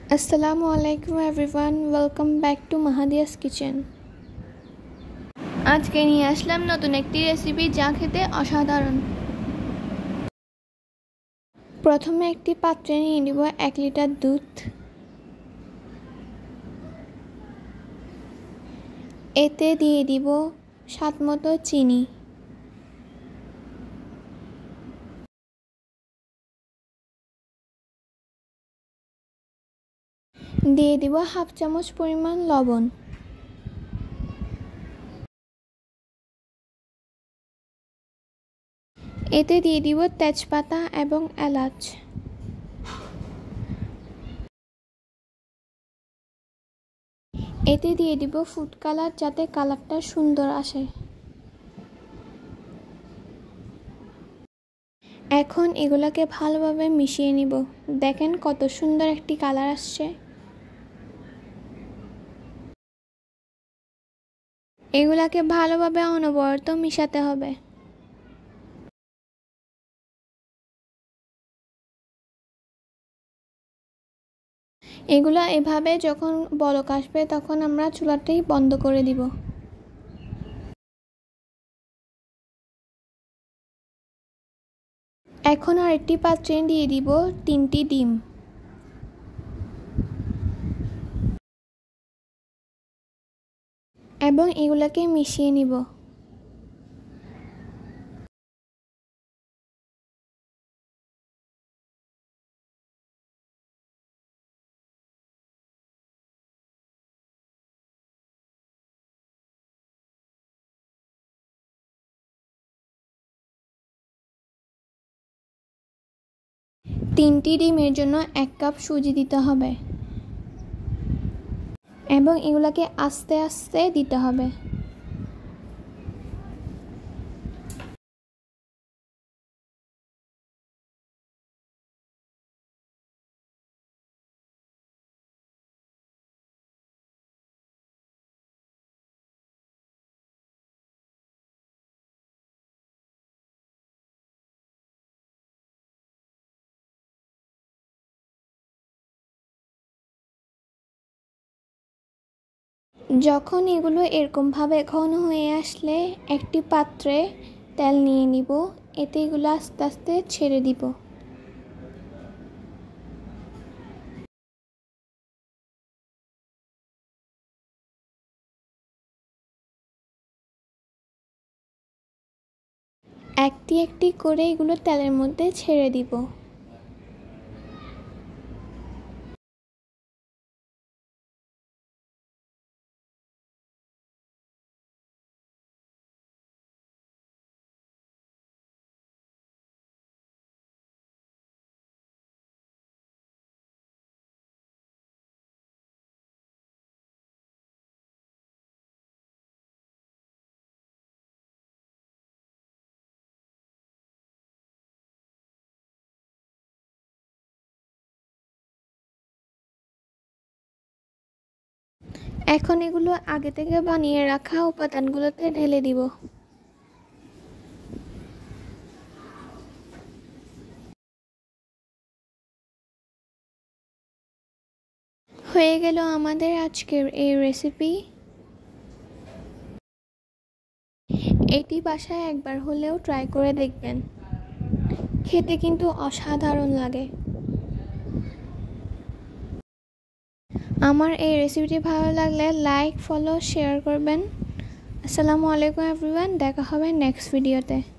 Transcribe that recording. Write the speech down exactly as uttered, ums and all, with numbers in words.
Assalamu alaikum everyone, welcome back to Mahadia's kitchen. আজকে নিয়ে আসলাম নতুন একটি রেসিপি যা খেতে অসাধারণ। প্রথমে একটি পাত্রে নিয়ে নিব এক লিটার দুধ। এতে দিয়ে দিব স্বাদমতো চিনি। দিয়ে দিব হাফ চামচ পরিমাণ লবণ। এতে দিয়ে দিব তেজপাতা এবং এলাচ। এতে দিয়ে দিব ফুড কালার যাতে কালারটা সুন্দর আসে। এখন এগুলাকে ভালোভাবে মিশিয়ে নিব। দেখেন কত সুন্দর একটি কালার আসছে। এগুলাকে ভালোভাবে অনবরত মিশাতে হবে। এগুলা এভাবে যখন বলক আসবে তখন আমরা চুলাটি বন্ধ করে দিব। এখন আরেকটি পাত্রে দিয়ে দিব তিনটি ডিম। এবং এগুলাকে মিশিয়ে নিব। তিনটি ডিমের জন্য এক কাপ সুজি দিতে হবে এবং এগুলাকে আস্তে আস্তে দিতে হবে। যখন এগুলো এরকমভাবে ঘন হয়ে আসলে একটি পাত্রে তেল নিয়ে নিব। এতে এগুলো আস্তে আস্তে ছেড়ে দিব। একটি একটি করে এগুলো তেলের মধ্যে ছেড়ে দিব। এখন এগুলো আগে থেকে বানিয়ে রাখা উপাদানগুলোতে ঢেলে দিব। হয়ে গেল আমাদের আজকের এই রেসিপি। এটি বাসায় একবার হলেও ট্রাই করে দেখবেন, খেতে কিন্তু অসাধারণ লাগে। আমার এই রেসিপিটি ভালো লাগলে লাইক, ফলো, শেয়ার করবেন। আসসালামু আলাইকুম এভরিওয়ান, দেখা হবে নেক্সট ভিডিওতে।